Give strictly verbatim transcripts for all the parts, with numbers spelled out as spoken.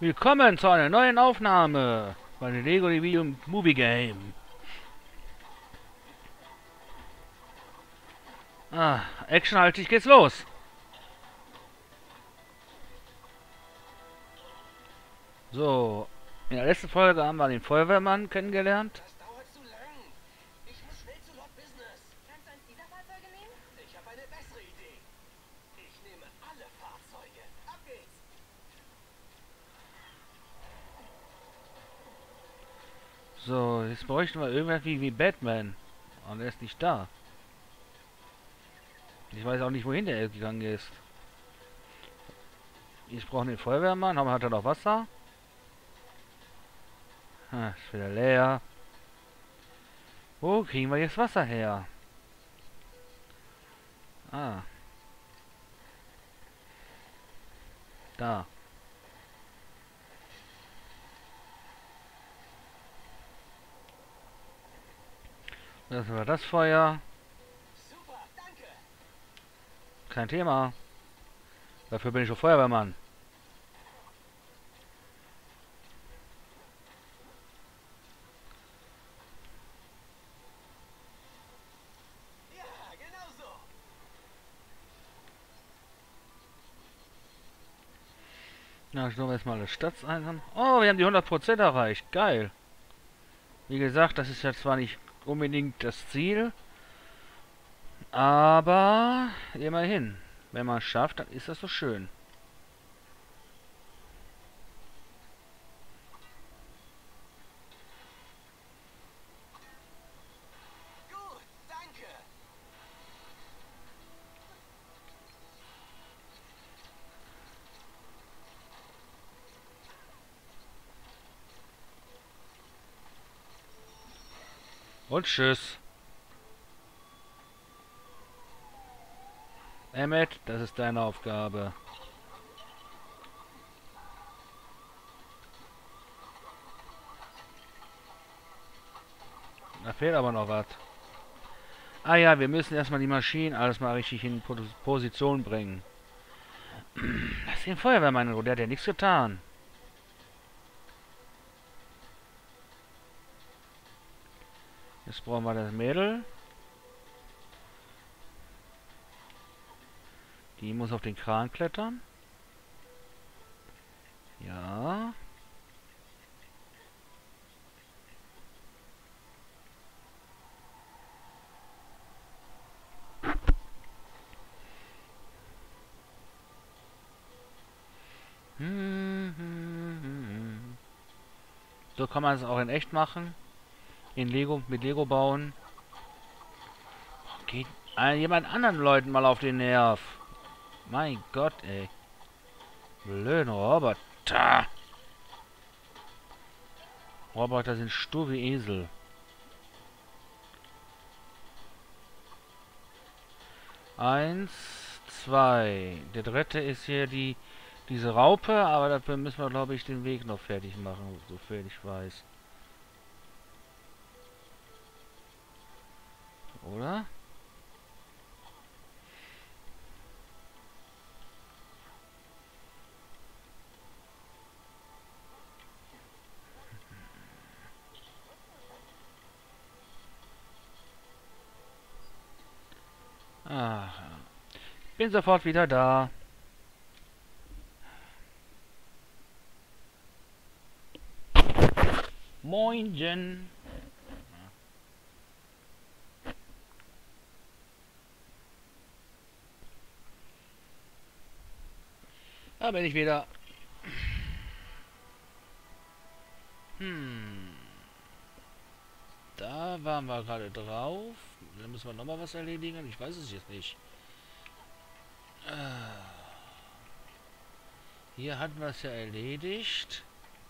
Willkommen zu einer neuen Aufnahme bei der Lego Video Movie Game. Ah, actionhaltig geht's los. So, in der letzten Folge haben wir den Feuerwehrmann kennengelernt. Das dauert zu lang. Ich muss schnell zu Lord Business. Kannst du eins dieser Fahrzeuge nehmen? Ich habe eine bessere Idee. Ich nehme alle Fahrzeuge. Ab geht's. So, jetzt bräuchten wir irgendwas wie, wie Batman. Und er ist nicht da. Ich weiß auch nicht, wohin der gegangen ist. Ich brauche den Feuerwehrmann. Aber hat er noch Wasser? Ah, ist wieder leer. Wo kriegen wir jetzt Wasser her? Ah. Da. Das war das Feuer. Super, danke. Kein Thema. Dafür bin ich schon Feuerwehrmann. Ja, genau so. Na, ich wir jetzt mal das Stadteinkommen. Oh, wir haben die hundert Prozent erreicht. Geil. Wie gesagt, das ist ja zwar nicht unbedingt das Ziel, aber immerhin. Wenn man es schafft, dann ist das so schön. Gut, danke. Und tschüss. Emmet, das ist deine Aufgabe. Da fehlt aber noch was. Ah ja, wir müssen erstmal die Maschinen alles mal richtig in Po- Position bringen. Das ist den Feuerwehrmann, der hat ja nichts getan. Jetzt brauchen wir das Mädel. Die muss auf den Kran klettern. Ja. So kann man es auch in echt machen. In Lego, mit Lego bauen. Geht ein, jemand anderen Leuten mal auf den Nerv. Mein Gott, ey. Blöden Roboter. Roboter sind stur wie Esel. Eins, zwei. Der dritte ist hier die diese Raupe, aber dafür müssen wir, glaube ich, den Weg noch fertig machen, soviel ich weiß. Oder? Ah, bin sofort wieder da. Moinchen. Da bin ich wieder. Hm. Da waren wir gerade drauf. Da müssen wir nochmal was erledigen. Ich weiß es jetzt nicht. Ah. Hier hatten wir es ja erledigt.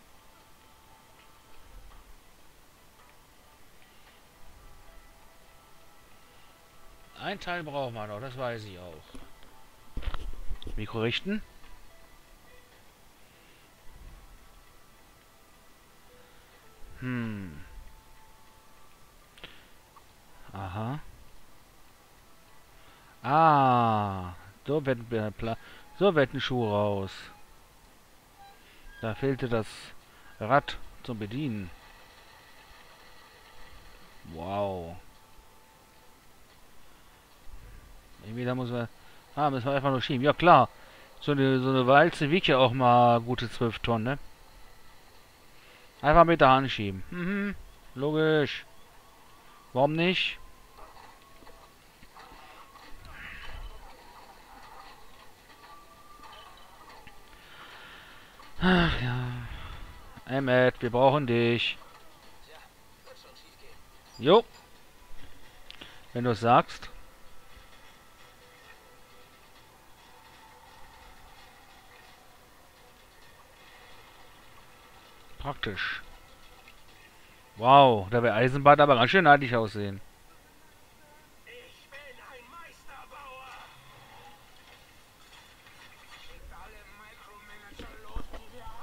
Ein Teil brauchen wir noch, das weiß ich auch. Mikro richten. Hm. Aha. Ah. So wird, so wird ein Schuh raus. Da fehlte das Rad zum Bedienen. Wow. Irgendwie da muss man... Ah, müssen wir einfach nur schieben. Ja klar. So eine, so eine Walze wiegt ja auch mal gute zwölf Tonnen, ne? Einfach mit der Hand schieben. Mhm. Logisch. Warum nicht? Ach ja. Emmet, wir brauchen dich. Tja, wird schon schief gehen. Jo. Wenn du es sagst. Praktisch. Wow, da wäre Eisenbahn aber ganz schön neidisch aussehen. Ich bin ein Meisterbauer. Schickt alle Micromanager los, die wir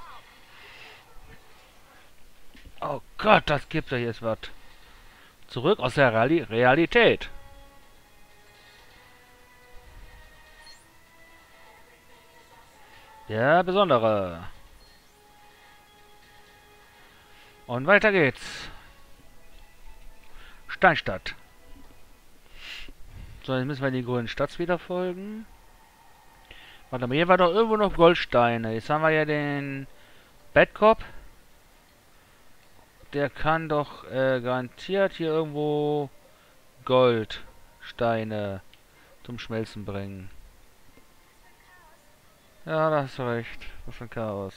haben. Oh Gott, das gibt ja jetzt was. Zurück aus der Reali Realität. Der Besondere. Und weiter geht's. Steinstadt. So, jetzt müssen wir die grünen Stadt wieder folgen. Warte mal, hier war doch irgendwo noch Goldsteine. Jetzt haben wir ja den Bad Cop. Der kann doch äh, garantiert hier irgendwo Goldsteine zum Schmelzen bringen. Ja, da hast du recht. Was für ein Chaos.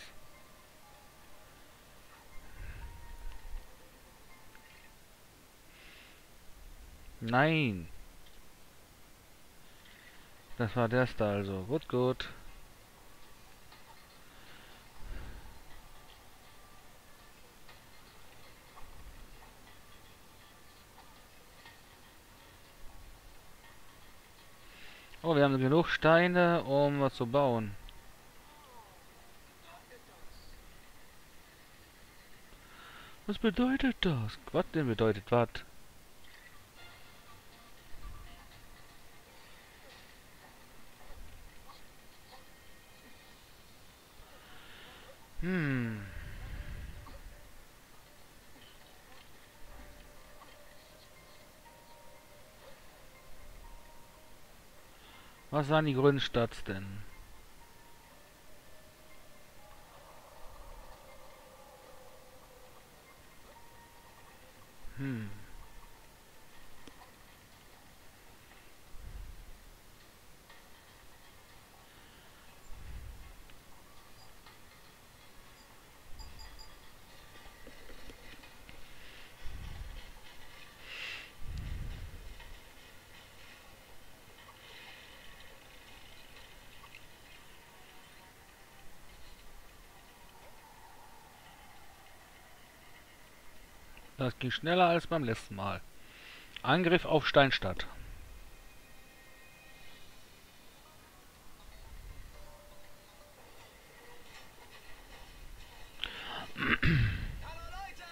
Nein. Das war der da also. Gut, gut. Oh, wir haben genug Steine, um was zu bauen. Was bedeutet das? Was denn bedeutet was? Hm. Was waren die grünen Stadt denn? Hm. Das ging schneller als beim letzten Mal. Angriff auf Steinstadt. Hallo Leute!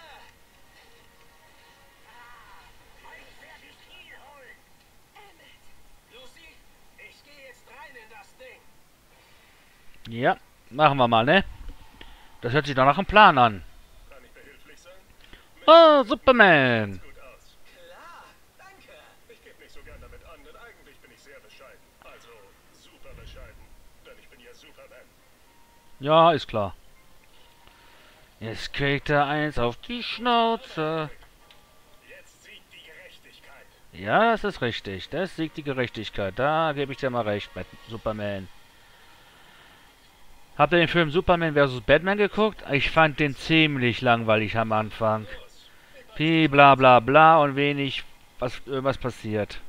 Euch werde ich hier holen. Emmett. Lucy, ich gehe jetzt rein in das Ding. Ja, machen wir mal, ne? Das hört sich doch nach einem Plan an. Kann ich behilflich sein? Oh, Superman! Gut aus. Klar, danke. Ich gebe nicht so gern damit an, denn eigentlich bin ich sehr bescheiden. Also super bescheiden. Denn ich bin ja Superman. Ja, ist klar. Jetzt kriegt er eins auf die Schnauze. Jetzt siegt die Gerechtigkeit. Ja, das ist richtig. Das siegt die Gerechtigkeit. Da gebe ich dir mal recht, Bat Superman. Habt ihr den Film Superman versus. Batman geguckt? Ich fand den ziemlich langweilig am Anfang. Viel bla bla bla und wenig, was irgendwas passiert.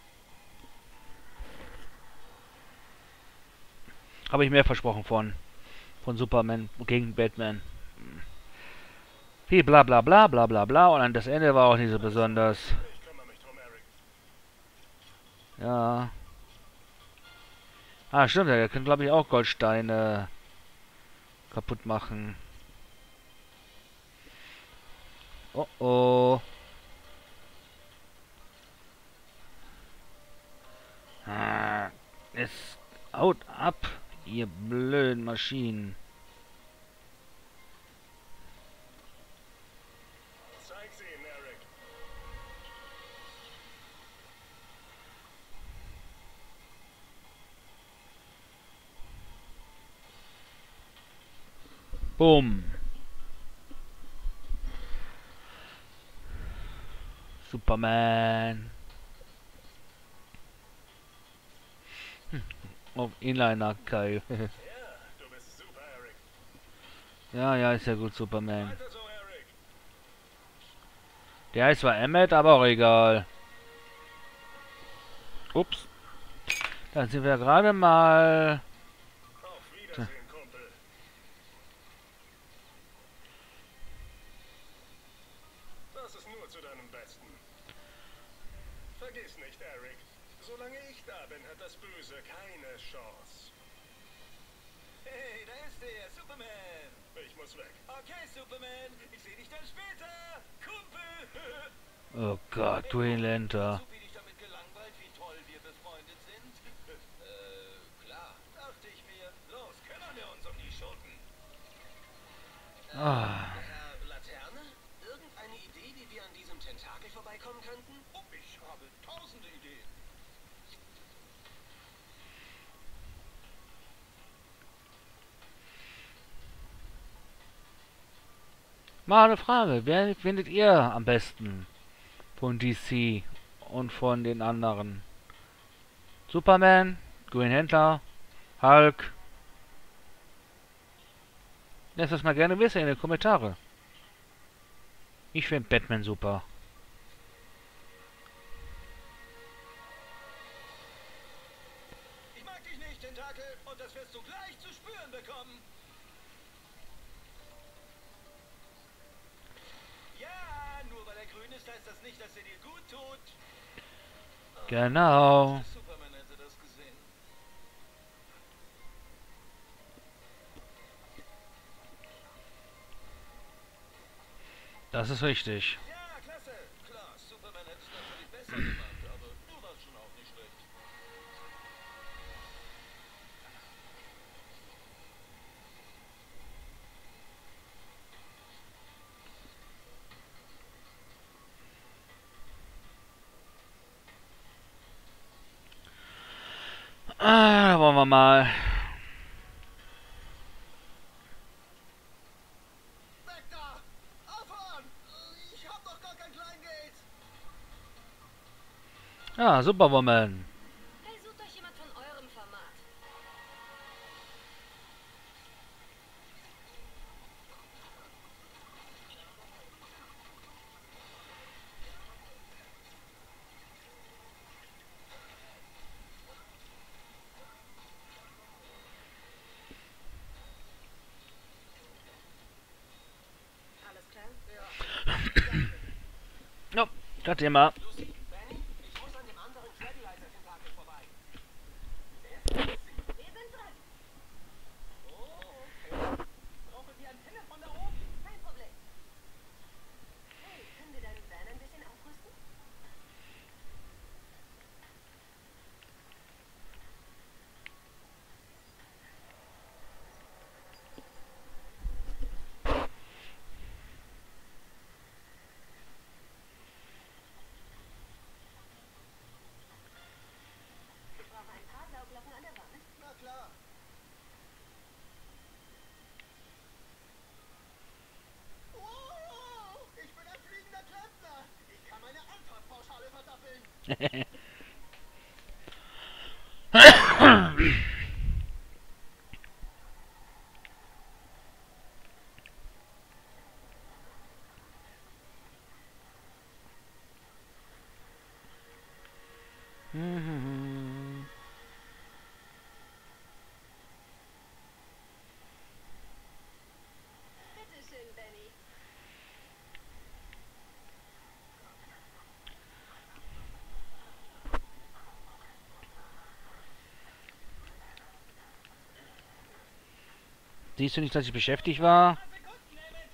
Habe ich mehr versprochen von. Von Superman gegen Batman. Viel bla bla bla bla bla bla und dann das Ende war auch nicht so besonders. Ich kümmere mich drum, Eric. Ja. Ah, stimmt, ja, ihr könnt glaube ich auch Goldsteine kaputt machen. Oh oh. Ah, es haut ab, ihr blöden Maschinen. Boom. Superman. Hm. Auf Inliner Kai. Ja, du bist super, Eric. Ja, ja, ist ja gut, Superman. Weiter so, Eric. Der heißt zwar Emmet, aber auch egal. Ups. Dann sind wir gerade mal... Auf Wiedersehen, Kumpel. Das ist nur zu deinem Besten. Vergiss nicht, Eric. Solange ich da bin, hat das Böse keine Chance. Hey, da ist er, Superman. Ich muss weg. Okay, Superman, ich sehe dich dann später. Kumpel. Oh Gott, Green Lantern. Supi dich damit gelangweilt, wie toll wir befreundet sind? äh, klar, dachte ich mir. Los, kümmern wir uns um die Schoten. Ah. Herr Laterne? Irgendeine Idee, wie wir an diesem Tentakel vorbeikommen könnten? Oh, ich habe tausende Ideen. Mal eine Frage. Wer findet ihr am besten von D C und von den anderen? Superman, Green Lantern, Hulk? Lasst das mal gerne wissen in den Kommentaren. Ich finde Batman super. Ich mag dich nicht, Tentakel, und das wirst du gleich zu spüren bekommen. Ja, nur weil er grün ist, heißt das nicht, dass er dir gut tut. Genau. Superman hätte das gesehen. Das ist richtig. Ja, klasse. Klar, Superman hätte es natürlich besser gemacht, aber du warst schon auch nicht schlecht. Ah, wollen wir mal. Weg da! Aufhören! Ich hab doch gar kein Kleingeld! Ja, Superwoman. Hey, sucht euch jemand von eurem Format. Alles klar? Ja, das Thema. Lucy, Benny, ich muss an dem anderen Tranquilizer-Tentakel vorbei. Wir sind dran. Oh, okay. Brauche die Antenne von da oben. Kein Problem. Hey, können wir deinen Van ein bisschen aufrüsten? Ich brauche ein paar Sauglocken an der Wand. Na klar. Wow, ich bin ein fliegender Klempner. Ich kann meine Anfahrtpauschale verdoppeln. Mhm. Bitte schön, Benny. Siehst du nicht, dass ich beschäftigt war? Sekunden, Emmett.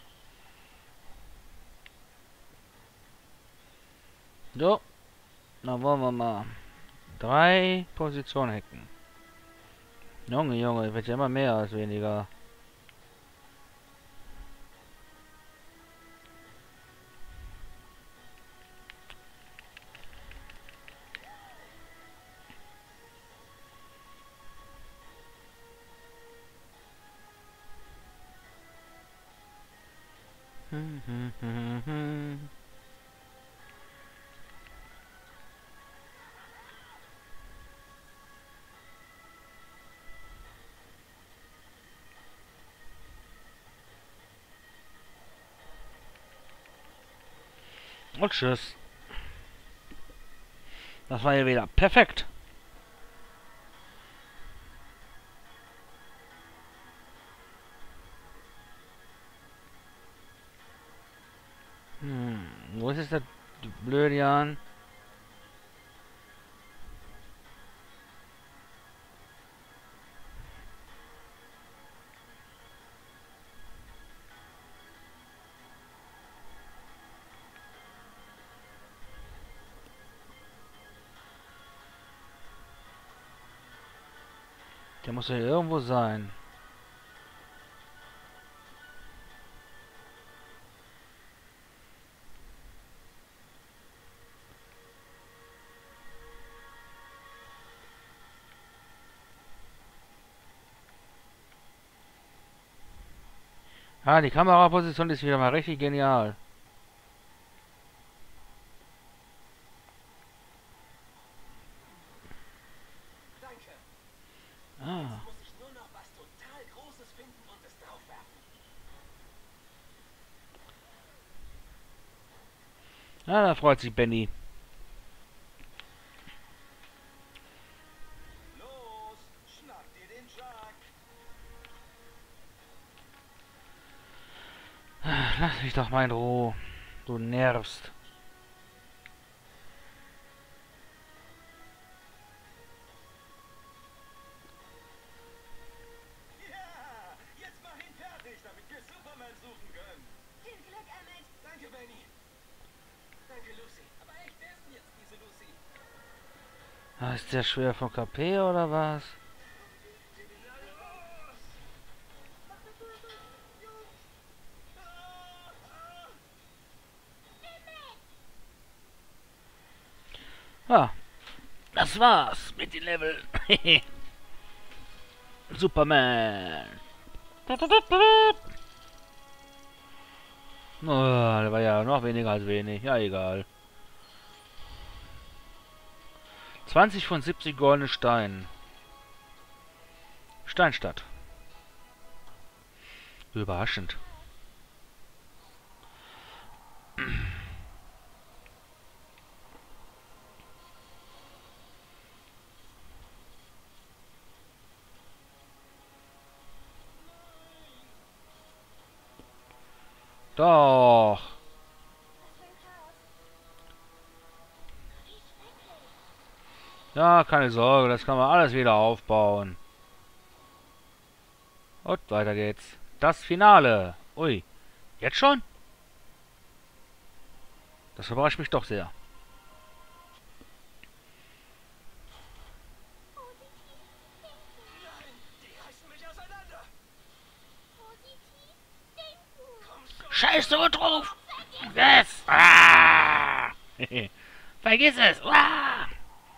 So. Dann wollen wir mal drei Positionen hacken. Junge, Junge, wird ja immer mehr als weniger. Und tschüss. Das war ja wieder perfekt. Hm, wo ist jetzt der blöde Jan? Der muss ja irgendwo sein. Ah, die Kameraposition ist wieder mal richtig genial. Danke. Ah. Jetzt muss ich nur noch was total Großes finden und es draufwerfen. Ah, da freut sich Benny. Los, schnapp dir den Truck. Lass mich doch mal in Ruhe. Du nervst. Ja, jetzt mach ihn fertig, damit wir Superman suchen können. Viel Glück, Emmett. Danke, Benny. Danke, Lucy. Aber echt, wer ist denn jetzt diese Lucy? Ah, ist der schwer von K P oder was? Ah, das war's mit dem Level. Superman. Oh, der war ja noch weniger als wenig. Ja, egal. zwanzig von siebzig goldene Steinen. Steinstadt. Überraschend. Doch. Was für ein Chaos. Wie schrecklich. Ja, keine Sorge, das kann man alles wieder aufbauen. Und weiter geht's. Das Finale. Ui. Jetzt schon? Das überrascht mich doch sehr. Nein, die reißen mich auseinander. Positiv denken. Komm schon. Scheiß du drauf! Yes! Ah! Vergiss es! Ah!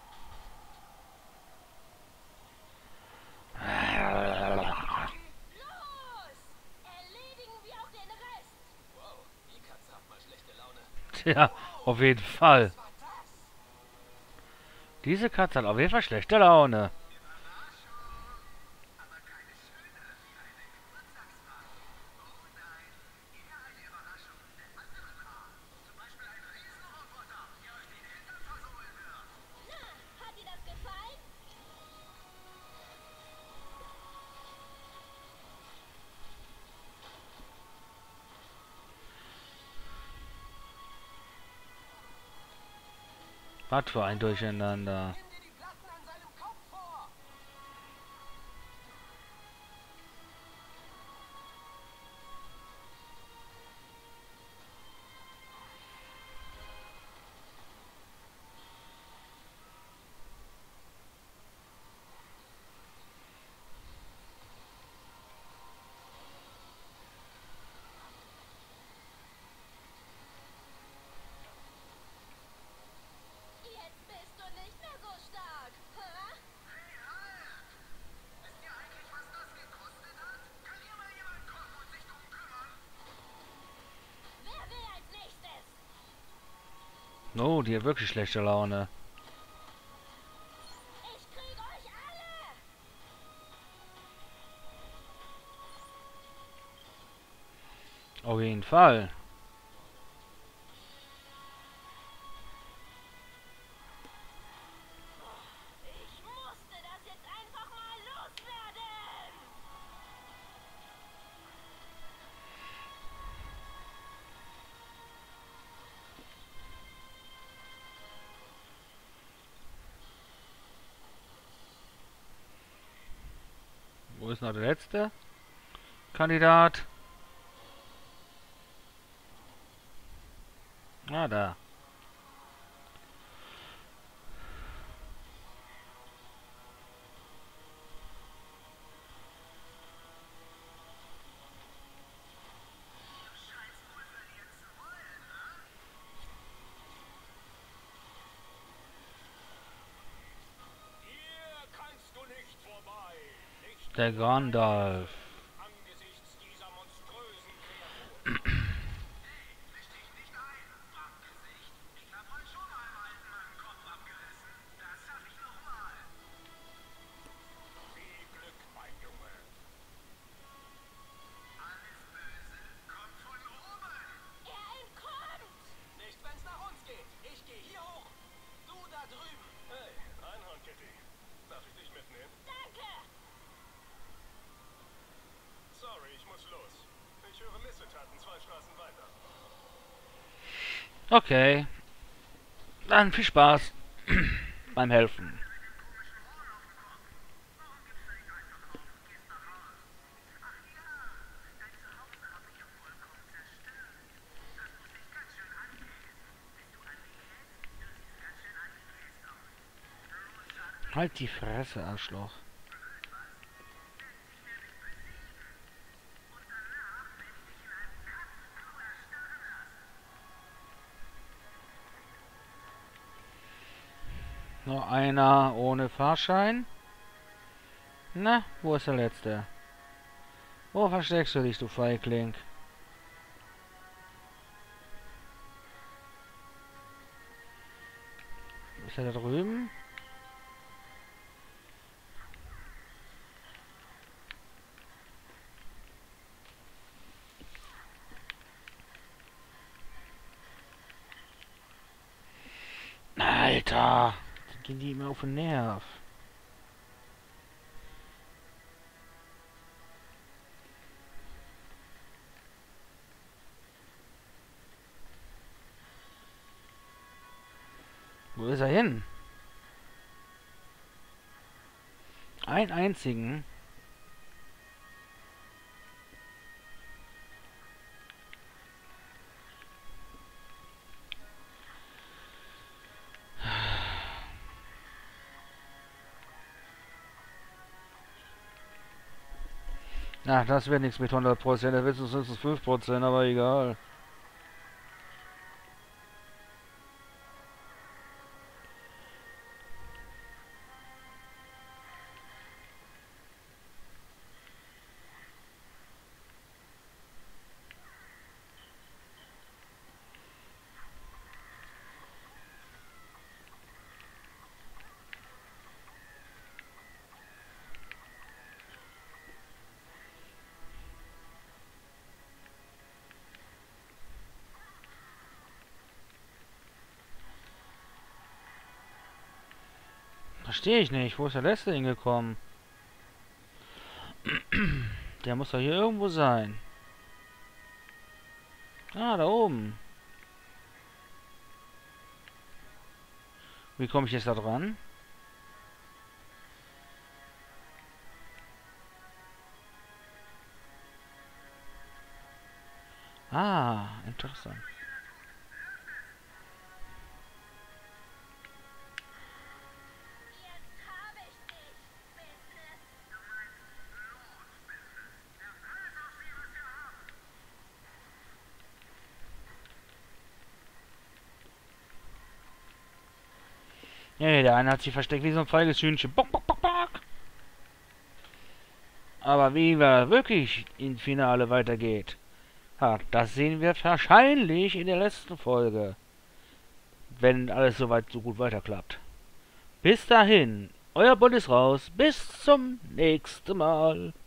Los! Erledigen wir auch den Rest. Wow, die Katze hat mal schlechte Laune. Tja, auf jeden Fall. Was war das? Diese Katze hat auf jeden Fall schlechte Laune. Na, hat dir das gefallen? Was für ein Durcheinander. Nimm dir die Platten an seinem Kopf vor. Jetzt bist du nicht mehr so Oh, die hat wirklich schlechte Laune. Ich krieg euch alle! Auf jeden Fall. Ich musste das jetzt einfach mal loswerden! Wo ist noch der letzte Kandidat? Ah, da. Hier kannst du nicht vorbei. Nicht Der Gandalf. angesichts dieser monströsen Kreaturen. Viel Glück, mein Junge. Er entkommt! Nicht, wenn's nach uns geht. Ich gehe hier hoch. Du da drüben. Hey, Einhorn Kitty. Darf ich dich mitnehmen? Danke! Sorry, ich muss los. Ich höre Missetaten zwei Straßen weiter. Okay. Dann viel Spaß beim Helfen. Halt die Fresse, Arschloch. Noch einer ohne Fahrschein. Na, wo ist der letzte? Wo versteckst du dich, du Feigling? Ist er da drüben? Alter! Die gehen die immer auf den Nerv. Wo ist er hin? Einen einzigen. Ach, das wird nichts mit hundert Prozent. Da wird es höchstens fünf Prozent, aber egal. Verstehe ich nicht. Wo ist der letzte hingekommen? Der muss doch hier irgendwo sein. Ah, da oben. Wie komme ich jetzt da dran? Ah, interessant. Jetzt habe ich dich, Business! Nee, der eine hat sich versteckt wie so ein feiges Hühnchen. Bock, bock, bock, bock. Aber wie wir wirklich im Finale weitergeht, ha, das sehen wir wahrscheinlich in der letzten Folge. wenn alles soweit so gut weiterklappt. Bis dahin, euer Bond ist raus. Bis zum nächsten Mal.